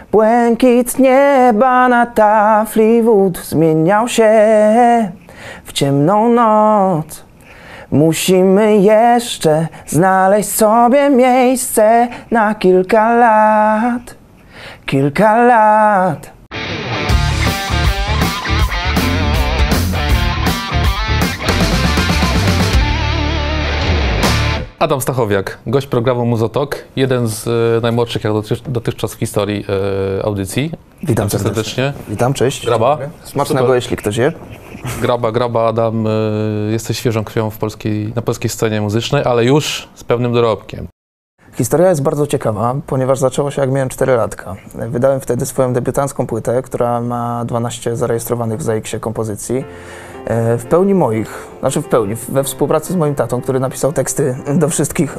Błękit nieba na tafli wód zmieniał się w ciemną noc. Musimy jeszcze znaleźć sobie miejsce na kilka lat, kilka lat. Adam Stachowiak, gość programu Muzotok, jeden z najmłodszych jak dotychczas w historii audycji. Witam serdecznie. Witam, cześć. Graba. Smacznego, super. Jeśli ktoś je. Graba, Adam, jesteś świeżą krwią na polskiej scenie muzycznej, ale już z pewnym dorobkiem. Historia jest bardzo ciekawa, ponieważ zaczęło się jak miałem 4 latka. Wydałem wtedy swoją debiutancką płytę, która ma 12 zarejestrowanych w ZAX-ie kompozycji. W pełni moich, we współpracy z moim tatą, który napisał teksty do wszystkich,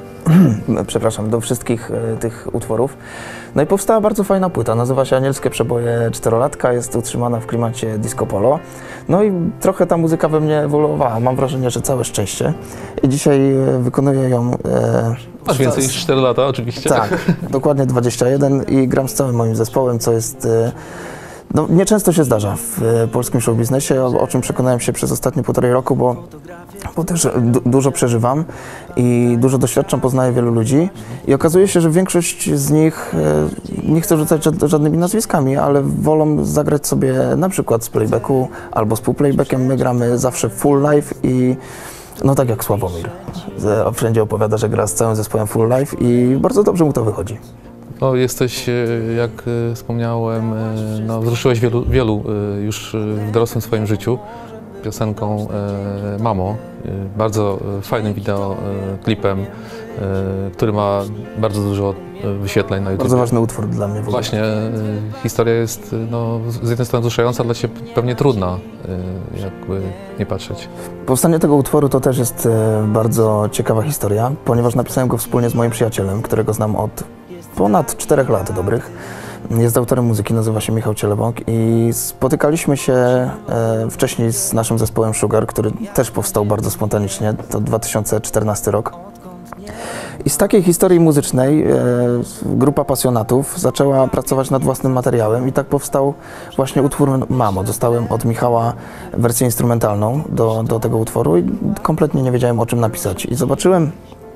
do wszystkich tych utworów. No i powstała bardzo fajna płyta, nazywa się Anielskie przeboje czterolatka, jest utrzymana w klimacie disco polo. No i trochę ta muzyka we mnie ewoluowała, mam wrażenie, że całe szczęście. I dzisiaj wykonuję ją... Masz więcej niż 4 lata oczywiście. Tak, dokładnie 21 i gram z całym moim zespołem, co jest... No, nieczęsto się zdarza w polskim showbiznesie, o czym przekonałem się przez ostatnie 1,5 roku, bo też dużo przeżywam i dużo doświadczam, poznaję wielu ludzi i okazuje się, że większość z nich, nie chcę rzucać żadnymi nazwiskami, ale wolą zagrać sobie na przykład z playbacku albo z półplaybackiem. My gramy zawsze full live i no tak jak Sławomir, wszędzie opowiada, że gra z całym zespołem full live i bardzo dobrze mu to wychodzi. No, jesteś, jak wspomniałem, no, wzruszyłeś wielu już w dorosłym swoim życiu piosenką Mamo, bardzo fajnym wideoklipem, który ma bardzo dużo wyświetleń na YouTube. Bardzo ważny utwór dla mnie w ogóle. Właśnie, historia jest no, z jednej strony wzruszająca, dla Ciebie pewnie trudna, jakby nie patrzeć. Powstanie tego utworu to też jest bardzo ciekawa historia, ponieważ napisałem go wspólnie z moim przyjacielem, którego znam od ponad 4 lat dobrych. Jest autorem muzyki, nazywa się Michał Cielebąk i spotykaliśmy się wcześniej z naszym zespołem Sugar, który też powstał bardzo spontanicznie, to 2014 rok. I z takiej historii muzycznej grupa pasjonatów zaczęła pracować nad własnym materiałem i tak powstał właśnie utwór Mamo. Dostałem od Michała wersję instrumentalną do tego utworu i kompletnie nie wiedziałem, o czym napisać. I zobaczyłem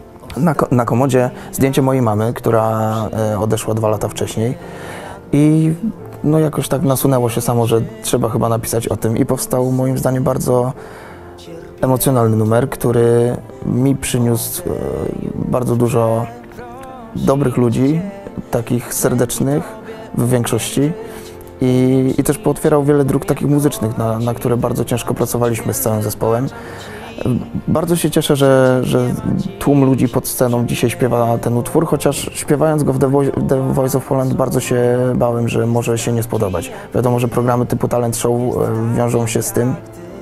na komodzie zdjęcie mojej mamy, która odeszła 2 lata wcześniej i no jakoś tak nasunęło się samo, że trzeba chyba napisać o tym i powstał moim zdaniem bardzo emocjonalny numer, który mi przyniósł bardzo dużo dobrych ludzi, takich serdecznych w większości i też pootwierał wiele dróg takich muzycznych, na które bardzo ciężko pracowaliśmy z całym zespołem. Bardzo się cieszę, że tłum ludzi pod sceną dzisiaj śpiewa ten utwór, chociaż śpiewając go w The Voice of Poland bardzo się bałem, że może się nie spodobać. Wiadomo, że programy typu Talent Show wiążą się z tym,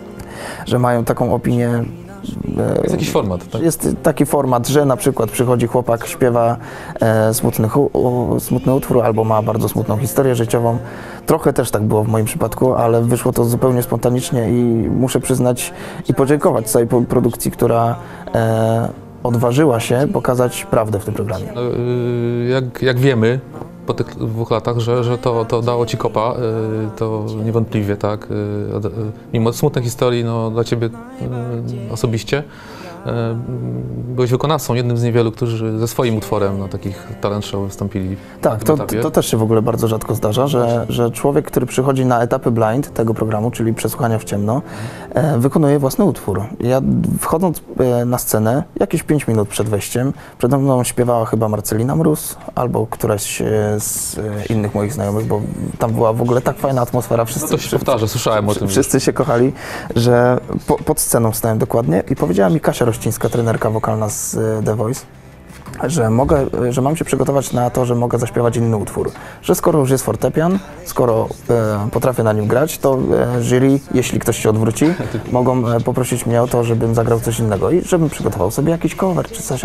że mają taką opinię. Jest jakiś format, tak? Jest taki format, że na przykład przychodzi chłopak, śpiewa smutny utwór albo ma bardzo smutną historię życiową. Trochę też tak było w moim przypadku, ale wyszło to zupełnie spontanicznie i muszę przyznać i podziękować całej produkcji, która odważyła się pokazać prawdę w tym programie. Jak wiemy po tych 2 latach, że to dało Ci kopa, to niewątpliwie, tak, mimo smutnej historii, no, dla Ciebie osobiście, byłeś wykonawcą, jednym z niewielu, którzy ze swoim utworem na takich talent show wystąpili. Tak, to też się w ogóle bardzo rzadko zdarza, że człowiek, który przychodzi na etapy blind tego programu, czyli przesłuchania w ciemno, wykonuje własny utwór. Ja wchodząc na scenę, jakieś 5 minut przed wejściem, przede mną śpiewała chyba Marcelina Mróz albo któraś z innych moich znajomych, bo tam była w ogóle tak fajna atmosfera. Wszyscy, no to się powtarza, słyszałem o tym. Wszyscy się kochali, że pod sceną stałem dokładnie i powiedziała mi Kasia Rościńska, trenerka wokalna z The Voice, że mam się przygotować na to, że mogę zaśpiewać inny utwór. Że skoro już jest fortepian, skoro potrafię na nim grać, to jury, jeśli ktoś się odwróci, mogą poprosić mnie o to, żebym zagrał coś innego i żebym przygotował sobie jakiś cover czy coś,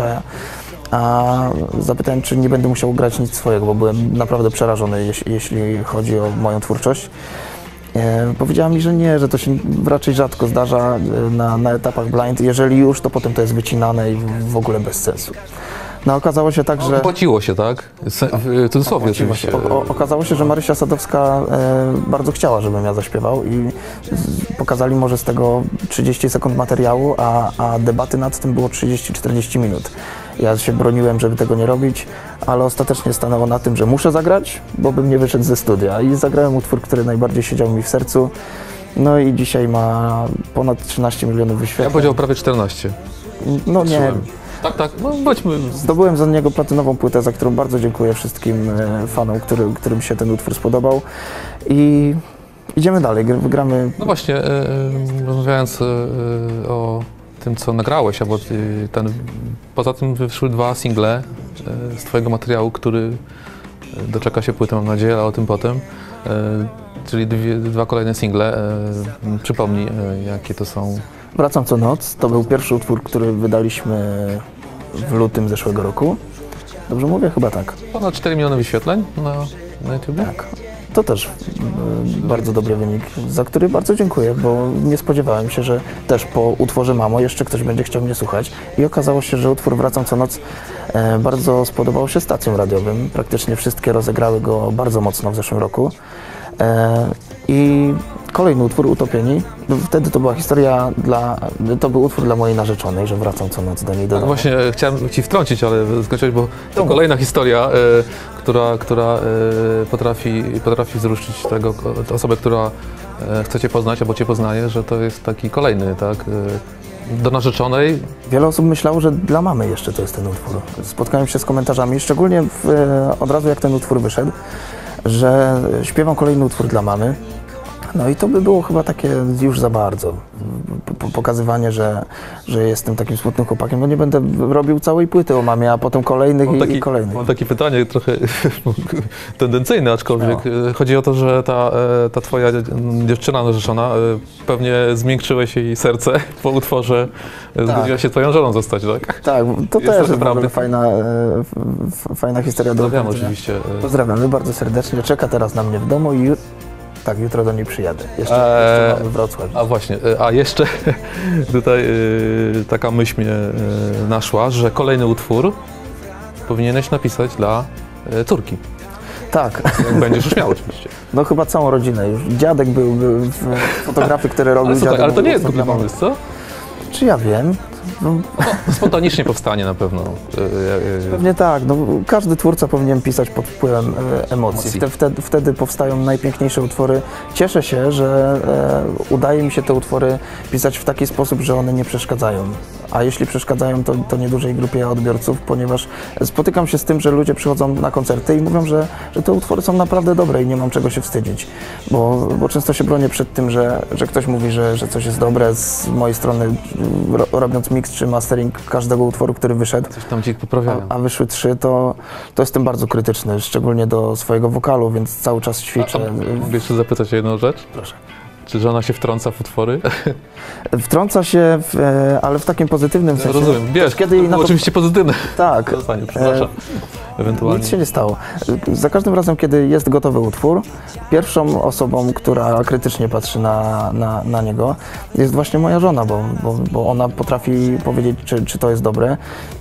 a zapytałem, czy nie będę musiał grać nic swojego, bo byłem naprawdę przerażony, jeśli chodzi o moją twórczość. Powiedziała mi, że nie, że to się raczej rzadko zdarza na etapach blind. Jeżeli już, to potem to jest wycinane i w ogóle bez sensu. No okazało się tak, że... Opłaciło się, tak? W cudzysłowie oczywiście. Okazało się, że Marysia Sadowska bardzo chciała, żebym ja zaśpiewał i pokazali może z tego 30 sekund materiału, a debaty nad tym było 30-40 minut. Ja się broniłem, żeby tego nie robić, ale ostatecznie stanęło na tym, że muszę zagrać, bo bym nie wyszedł ze studia. I zagrałem utwór, który najbardziej siedział mi w sercu. No i dzisiaj ma ponad 13 milionów wyświetleń. Ja powiedział prawie 14. No nie. Tak, no bądźmy. Zdobyłem za niego platynową płytę, za którą bardzo dziękuję wszystkim fanom, którym się ten utwór spodobał. I idziemy dalej, gramy... No właśnie, rozmawiając o tym, co nagrałeś, albo poza tym wyszły 2 single z twojego materiału, który doczeka się płyty, mam nadzieję, ale o tym potem. Czyli 2 kolejne single. Przypomnij, jakie to są. Wracam co noc. To był pierwszy utwór, który wydaliśmy w lutym zeszłego roku. Dobrze mówię? Chyba tak. Ponad 4 miliony wyświetleń na YouTube. Tak. To też bardzo dobry wynik, za który bardzo dziękuję, bo nie spodziewałem się, że też po utworze Mamo jeszcze ktoś będzie chciał mnie słuchać. I okazało się, że utwór Wracam co noc bardzo spodobał się stacjom radiowym. Praktycznie wszystkie rozegrały go bardzo mocno w zeszłym roku. I kolejny utwór, Utopieni. Wtedy to była historia to był utwór dla mojej narzeczonej, że wracam co noc do niej do domu. Właśnie chciałem ci wtrącić, ale skończyłeś, bo to kolejna historia, która potrafi wzruszyć osobę, która chce cię poznać, albo cię poznaje, że to jest taki kolejny, tak? Do narzeczonej. Wiele osób myślało, że dla mamy jeszcze to jest ten utwór. Spotkałem się z komentarzami, szczególnie od razu jak ten utwór wyszedł, że śpiewam kolejny utwór dla mamy. No i to by było chyba takie już za bardzo. Pokazywanie, że jestem takim smutnym chłopakiem. No nie będę robił całej płyty o mamie, a potem kolejnych i kolejnych. Mam takie pytanie trochę tendencyjne, aczkolwiek chodzi o to, że ta twoja dziewczyna narzeczona, pewnie zmiękczyłeś jej serce po utworze, zgodziła się twoją żoną zostać, tak? Tak, to jest też jest naprawdę fajna historia do opowiedzenia. Oczywiście. Pozdrawiamy bardzo serdecznie. Czeka teraz na mnie w domu i tak, jutro do niej przyjadę. Jeszcze mamy Wrocław. A właśnie, a jeszcze tutaj taka myśl mnie naszła, że kolejny utwór powinieneś napisać dla córki. Tak. Jak będziesz już miał oczywiście. No chyba całą rodzinę już. Dziadek był fotografii, które robił dziadek. Ale to nie jest głupi pomysł, co? Czy ja wiem? No, spontanicznie powstanie na pewno. Pewnie tak. No, każdy twórca powinien pisać pod wpływem emocji. Wtedy powstają najpiękniejsze utwory. Cieszę się, że udaje mi się te utwory pisać w taki sposób, że one nie przeszkadzają. A jeśli przeszkadzają, to niedużej grupie odbiorców, ponieważ spotykam się z tym, że ludzie przychodzą na koncerty i mówią, że te utwory są naprawdę dobre i nie mam czego się wstydzić. Bo często się bronię przed tym, że ktoś mówi, że coś jest dobre. Z mojej strony, robiąc mix czy mastering każdego utworu, który wyszedł, coś tam ci poprawiają. A wyszły 3, to jestem bardzo krytyczny, szczególnie do swojego wokalu, więc cały czas ćwiczę. Mogę jeszcze zapytać o jedną rzecz? Proszę. Czy żona się wtrąca w utwory? Wtrąca się, ale w takim pozytywnym sensie. Rozumiem, wiesz, kiedy to oczywiście pozytywne. Tak. Przepraszam. Ewentualnie. Nic się nie stało. Za każdym razem, kiedy jest gotowy utwór, pierwszą osobą, która krytycznie patrzy na niego, jest właśnie moja żona, bo ona potrafi powiedzieć, czy to jest dobre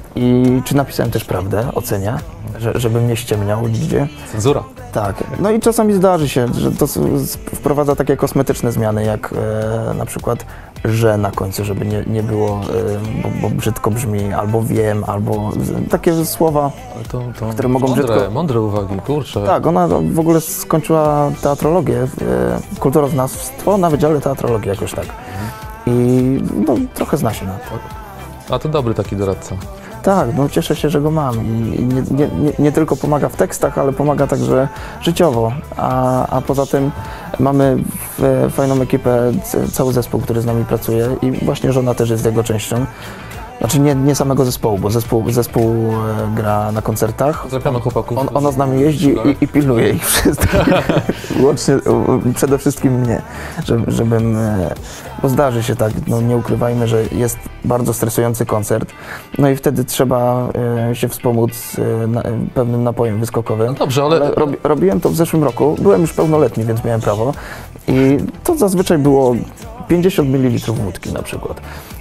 i czy napisałem też prawdę, ocenia, żebym nie ściemniał nigdzie. Cenzura. Tak. No i czasami zdarzy się, że to wprowadza takie kosmetyczne zmiany, jak na przykład że na końcu, żeby nie było, bo brzydko brzmi, albo wiem, albo takie słowa, które mogą brzydko... Mądre uwagi, kurczę. Tak, ona w ogóle skończyła teatrologię, kulturoznawstwo na Wydziale Teatrologii jakoś tak. I no, trochę zna się na to. A to dobry taki doradca. Tak, no cieszę się, że go mam i nie tylko pomaga w tekstach, ale pomaga także życiowo, a poza tym mamy fajną ekipę, cały zespół, który z nami pracuje i właśnie żona też jest jego częścią. Znaczy nie samego zespołu, bo zespół gra na koncertach. Pozdrawiamy chłopaków. Ona z nami jeździ i pilnuje ich wszystkich. Łącznie, przede wszystkim mnie, żebym... Bo zdarzy się tak, no nie ukrywajmy, że jest bardzo stresujący koncert, no i wtedy trzeba się wspomóc pewnym napojem wyskokowym. No dobrze, ale robiłem to w zeszłym roku, byłem już pełnoletni, więc miałem prawo i to zazwyczaj było 50 ml wódki na przykład.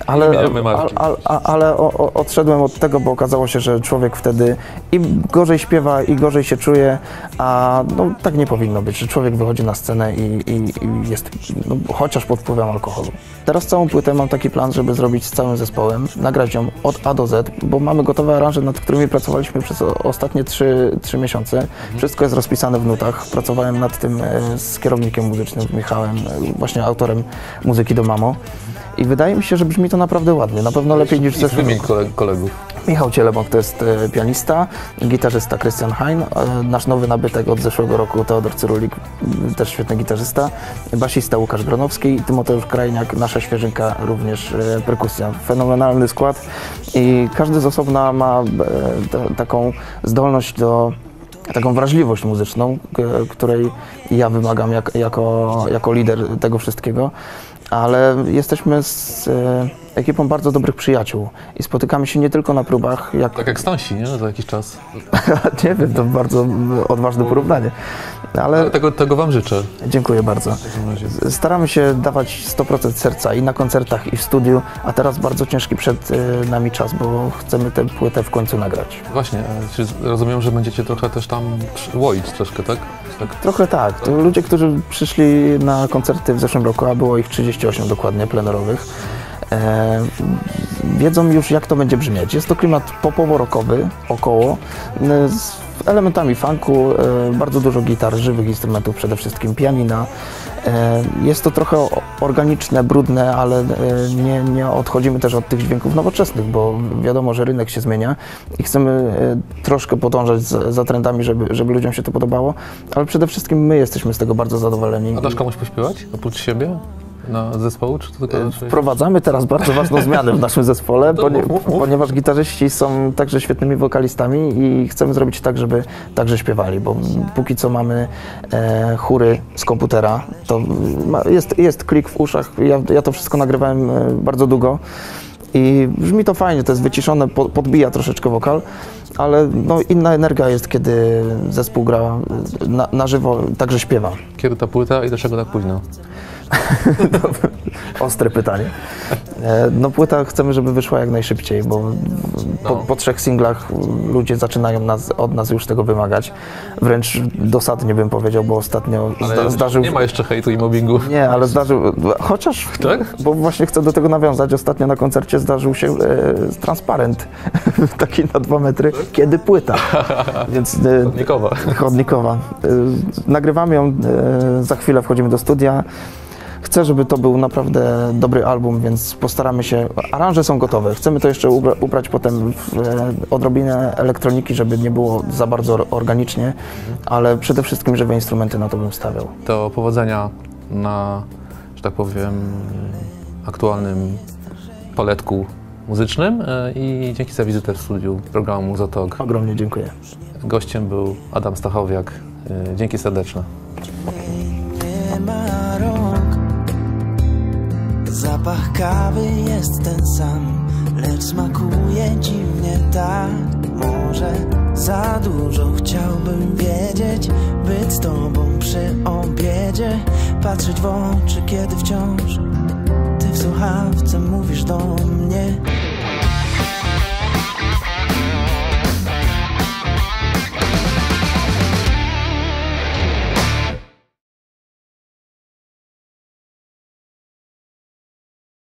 Ale odszedłem od tego, bo okazało się, że człowiek wtedy i gorzej śpiewa, i gorzej się czuje, a no, tak nie powinno być, że człowiek wychodzi na scenę i jest no, chociaż pod wpływem alkoholu. Teraz całą płytę mam taki plan, żeby zrobić z całym zespołem, nagrać ją od A do Z, bo mamy gotowe aranże, nad którymi pracowaliśmy przez ostatnie 3 miesiące. Wszystko jest rozpisane w nutach. Pracowałem nad tym z kierownikiem muzycznym, Michałem, właśnie autorem muzyki do Mamo. I wydaje mi się, że brzmi to naprawdę ładnie, na pewno lepiej niż zeszłego. Wymień kolegów. Michał Cielebąk to jest pianista, gitarzysta Krystian Hein, nasz nowy nabytek od zeszłego roku Teodor Cyrulik, też świetny gitarzysta, basista Łukasz Gronowski i Tymoteusz Krajniak, nasza świeżynka, również perkusja. Fenomenalny skład i każdy z osobna ma taką zdolność taką wrażliwość muzyczną, której ja wymagam jako lider tego wszystkiego. Ale jesteśmy z ekipą bardzo dobrych przyjaciół i spotykamy się nie tylko na próbach. Tak jak Stonsi, nie? Za jakiś czas. Nie wiem, to bardzo odważne porównanie. Ale tego wam życzę. Dziękuję bardzo. Staramy się dawać 100% serca i na koncertach, i w studiu, a teraz bardzo ciężki przed nami czas, bo chcemy tę płytę w końcu nagrać. Właśnie, rozumiem, że będziecie trochę też tam łoić troszkę, tak? Trochę tak. To ludzie, którzy przyszli na koncerty w zeszłym roku, a było ich 38 dokładnie plenerowych, wiedzą już, jak to będzie brzmieć. Jest to klimat popowo-rockowy około, z elementami funku, bardzo dużo gitar, żywych instrumentów, przede wszystkim pianina. Jest to trochę organiczne, brudne, ale nie odchodzimy też od tych dźwięków nowoczesnych, bo wiadomo, że rynek się zmienia i chcemy troszkę podążać za trendami, żeby ludziom się to podobało, ale przede wszystkim my jesteśmy z tego bardzo zadowoleni. A dasz komuś pośpiewać oprócz siebie? Na zespołu, czy to tylko... Wprowadzamy teraz bardzo ważną zmianę w naszym zespole, ponieważ gitarzyści są także świetnymi wokalistami i chcemy zrobić tak, żeby także śpiewali, bo póki co mamy chóry z komputera, to jest klik w uszach, ja to wszystko nagrywałem bardzo długo i brzmi to fajnie, to jest wyciszone, podbija troszeczkę wokal, ale no, inna energia jest, kiedy zespół gra na żywo, także śpiewa. Kiedy ta płyta i dlaczego tak późno? Ostre pytanie. No płyta chcemy, żeby wyszła jak najszybciej, bo po 3 singlach ludzie zaczynają od nas już tego wymagać. Wręcz dosadnie bym powiedział, bo ostatnio zdarzył... Nie ma jeszcze hejtu i mobbingu. Nie, ale zdarzył... Chociaż... Tak? Bo właśnie chcę do tego nawiązać. Ostatnio na koncercie zdarzył się transparent taki na 2 metry, kiedy płyta. Więc, chodnikowa. Nagrywamy ją, za chwilę wchodzimy do studia. Chcę, żeby to był naprawdę dobry album, więc postaramy się. Aranże są gotowe. Chcemy to jeszcze ubrać potem w odrobinę elektroniki, żeby nie było za bardzo organicznie, ale przede wszystkim żywe instrumenty, na to bym stawiał. To powodzenia na, że tak powiem, aktualnym paletku muzycznym i dzięki za wizytę w studiu programu Muzotalk. Ogromnie dziękuję. Gościem był Adam Stachowiak. Dzięki serdeczne. Zapach kawy jest ten sam, lecz smakuje dziwnie tak. Może za dużo chciałbym wiedzieć, być z tobą przy obiedzie, patrzeć w oczy, kiedy wciąż ty w słuchawce mówisz do mnie.